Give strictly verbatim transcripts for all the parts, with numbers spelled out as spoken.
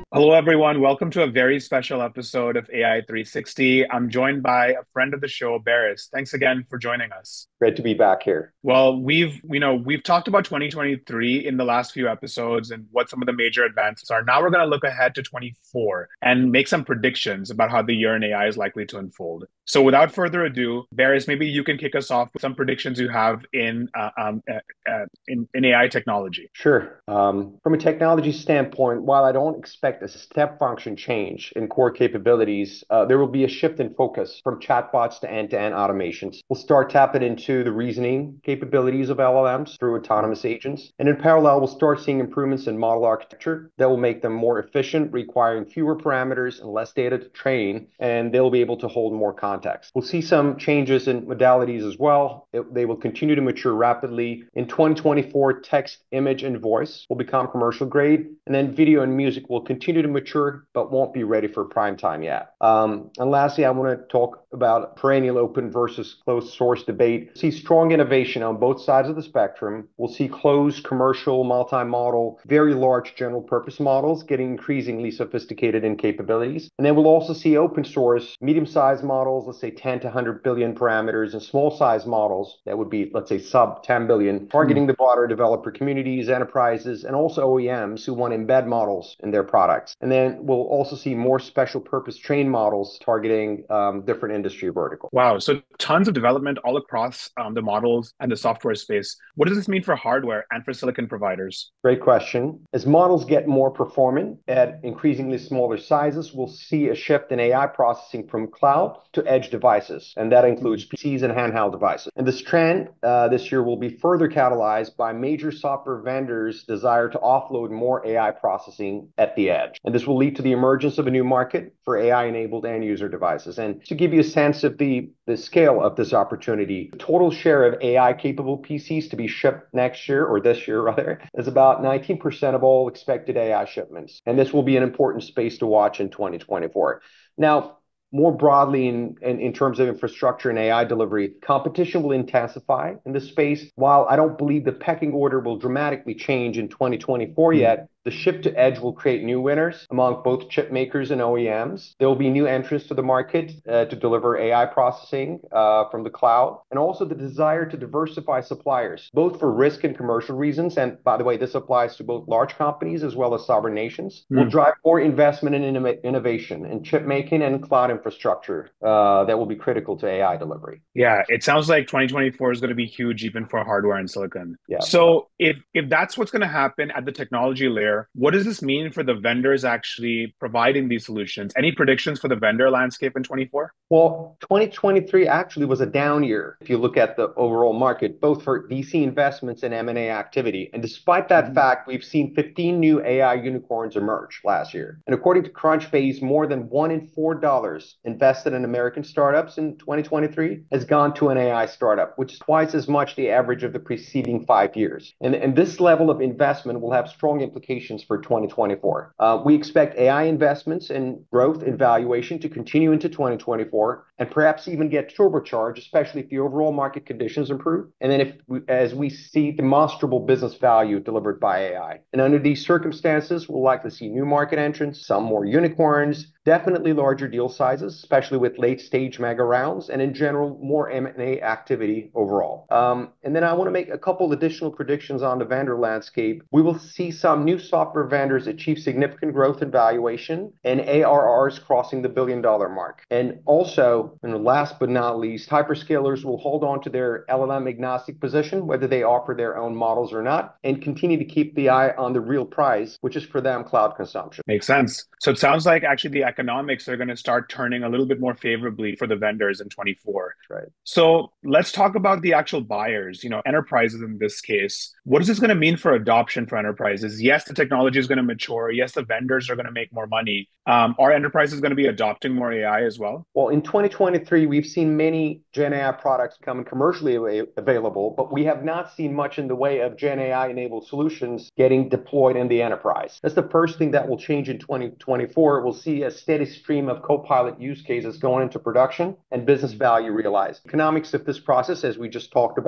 Hello, everyone. Welcome to a very special episode of A I three sixty. I'm joined by a friend of the show, Baris. Thanks again for joining us. Great to be back here. Well, we've, you know, we've talked about twenty twenty-three in the last few episodes and what some of the major advances are. Now we're going to look ahead to twenty-four and make some predictions about how the year in A I is likely to unfold. So without further ado, Baris, maybe you can kick us off with some predictions you have in uh, um, uh, uh, in, in A I technology. Sure. Um, from a technology standpoint, while I don't expect a step function change in core capabilities, uh, there will be a shift in focus from chatbots to end-to-end automations. We'll start tapping into the reasoning capabilities of L L Ms through autonomous agents. And in parallel, we'll start seeing improvements in model architecture that will make them more efficient, requiring fewer parameters and less data to train, and they'll be able to hold more context. We'll see some changes in modalities as well. It, they will continue to mature rapidly. In twenty twenty-four, text, image, and voice will become commercial grade, and then video and music will continue to mature, but won't be ready for prime time yet. Um, and lastly, I want to talk about perennial open versus closed source debate. We'll see strong innovation on both sides of the spectrum. We'll see closed commercial, multi-model, very large general purpose models getting increasingly sophisticated in capabilities. And then we'll also see open source, medium-sized models, let's say ten to one hundred billion parameters, and small-sized models that would be, let's say, sub ten billion, Hmm. targeting the broader developer communities, enterprises, and also O E Ms who want to embed models in their products. And then we'll also see more special purpose trained models targeting um, different industry verticals. Wow. So tons of development all across um, the models and the software space. What does this mean for hardware and for silicon providers? Great question. As models get more performant at increasingly smaller sizes, we'll see a shift in A I processing from cloud to edge devices, and that includes P Cs and handheld devices. And this trend uh, this year will be further catalyzed by major software vendors' desire to offload more A I processing at the edge. And this will lead to the emergence of a new market for A I-enabled end-user devices. And to give you a sense of the, the scale of this opportunity, the total share of A I-capable P Cs to be shipped next year, or this year rather, is about nineteen percent of all expected A I shipments. And this will be an important space to watch in twenty twenty-four. Now, more broadly in, in, in terms of infrastructure and A I delivery, competition will intensify in this space. While I don't believe the pecking order will dramatically change in twenty twenty-four yet, the shift to edge will create new winners among both chip makers and O E Ms. There will be new entrants to the market uh, to deliver A I processing uh, from the cloud, and also the desire to diversify suppliers, both for risk and commercial reasons. And by the way, this applies to both large companies as well as sovereign nations, will Hmm. drive more investment in innov- innovation in chip making and cloud infrastructure uh, that will be critical to A I delivery. Yeah, it sounds like twenty twenty-four is going to be huge even for hardware and silicon. Yeah. So if if that's what's going to happen at the technology layer, what does this mean for the vendors actually providing these solutions? Any predictions for the vendor landscape in twenty-four? Well, twenty twenty-three actually was a down year if you look at the overall market, both for V C investments and M and A activity. And despite that Mhm. fact, we've seen fifteen new A I unicorns emerge last year. And according to Crunchbase, more than one in four dollars invested in American startups in twenty twenty-three has gone to an A I startup, which is twice as much the average of the preceding five years. And, and this level of investment will have strong implications for twenty twenty-four. Uh, we expect A I investments and growth in valuation to continue into twenty twenty-four and perhaps even get turbocharged, especially if the overall market conditions improve. And then if we, as we see demonstrable business value delivered by A I. And under these circumstances, we'll likely see new market entrants, some more unicorns, definitely larger deal sizes, especially with late stage mega rounds, and in general, more M and A activity overall. Um, and then I want to make a couple additional predictions on the vendor landscape. We will see some new software vendors achieve significant growth in valuation and A R Rs crossing the billion dollar mark. And also, and last but not least, hyperscalers will hold on to their L L M agnostic position, whether they offer their own models or not, and continue to keep the eye on the real prize, which is for them cloud consumption. Makes sense. So it sounds like actually the economics are going to start turning a little bit more favorably for the vendors in twenty-four. Right. So let's talk about the actual buyers, you know, enterprises in this case. What is this going to mean for adoption for enterprises? Yes, the technology is going to mature. Yes, the vendors are going to make more money. Um, are enterprises going to be adopting more A I as well? Well, in twenty twenty-three, we've seen many Gen A I products becoming commercially ava- available, but we have not seen much in the way of Gen A I-enabled solutions getting deployed in the enterprise. That's the first thing that will change in twenty twenty-four. We'll see a steady stream of co-pilot use cases going into production and business value realized. Economics of this process, as we just talked about,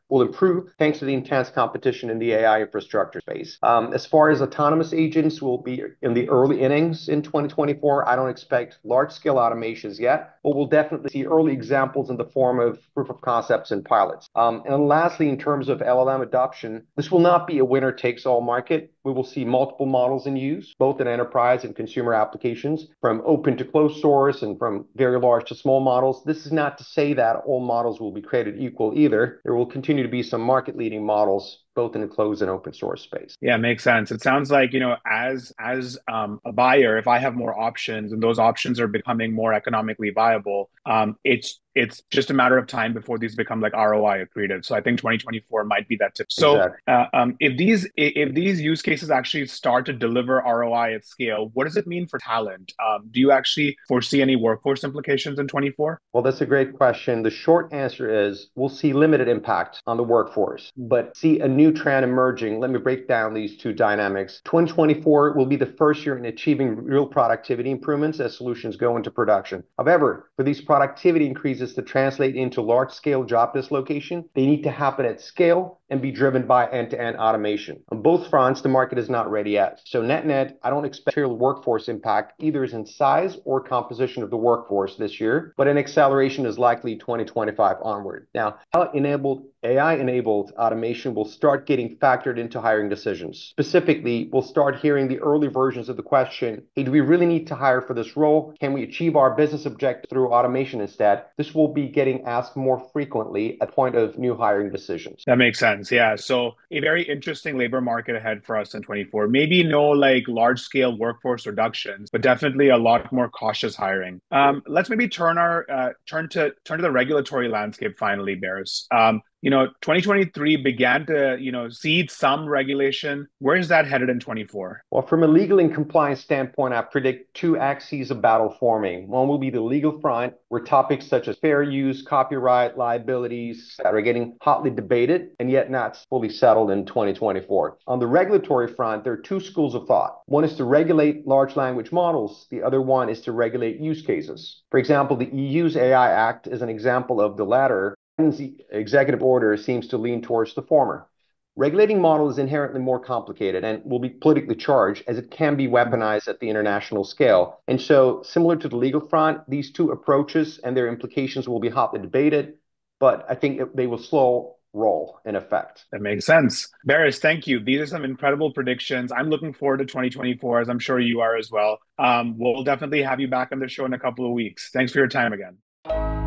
will improve thanks to the intense competition in the A I infrastructure space. Um, as far as autonomous agents will be in the early innings in twenty twenty-four, I don't expect large-scale automations yet, but we'll definitely see early examples in the form of proof of concepts and pilots. Um, and lastly, in terms of L L M adoption, this will not be a winner-takes-all market. We will see multiple models in use, both in enterprise and consumer applications, from open to closed source and from very large to small models. This is not to say that all models will be created equal either. There will continue to be some market-leading models, both in the closed and open source space. Yeah, makes sense. It sounds like, you know, as as um, a buyer, if I have more options and those options are becoming more economically viable, um, it's it's just a matter of time before these become like R O I accretive. So I think twenty twenty-four might be that tip. So Exactly. uh, um, if these if these use cases actually start to deliver R O I at scale, what does it mean for talent? Um, do you actually foresee any workforce implications in twenty-four? Well, that's a great question. The short answer is we'll see limited impact on the workforce, but see a new trend emerging. Let me break down these two dynamics. twenty twenty-four will be the first year in achieving real productivity improvements as solutions go into production. However, for these productivity increases to translate into large-scale job dislocation, they need to happen at scale and be driven by end-to-end automation. On both fronts, the market is not ready yet. So net-net, I don't expect material workforce impact either as in size or composition of the workforce this year, but an acceleration is likely twenty twenty-five onward. Now, how enabled A I-enabled automation will start getting factored into hiring decisions. Specifically, we'll start hearing the early versions of the question, hey, do we really need to hire for this role? Can we achieve our business objective through automation instead? This will be getting asked more frequently at point of new hiring decisions. That makes sense. Yeah. So a very interesting labor market ahead for us in twenty-four. Maybe no like large scale workforce reductions, but definitely a lot more cautious hiring. Um, let's maybe turn our uh, turn to turn to the regulatory landscape finally, Baris. Um, you know, twenty twenty-three began to, you know, seed some regulation. Where is that headed in twenty-four? Well, from a legal and compliance standpoint, I predict two axes of battle forming. One will be the legal front, where topics such as fair use, copyright, liabilities that are getting hotly debated and yet not fully settled in twenty twenty-four. On the regulatory front, there are two schools of thought. One is to regulate large language models. The other one is to regulate use cases. For example, the E U's A I Act is an example of the latter. The executive order seems to lean towards the former. Regulating model is inherently more complicated and will be politically charged as it can be weaponized at the international scale. And so, similar to the legal front, these two approaches and their implications will be hotly debated, but I think it, they will slow roll in effect. That makes sense. Baris, thank you. These are some incredible predictions. I'm looking forward to twenty twenty-four, as I'm sure you are as well. Um, we'll definitely have you back on the show in a couple of weeks. Thanks for your time again.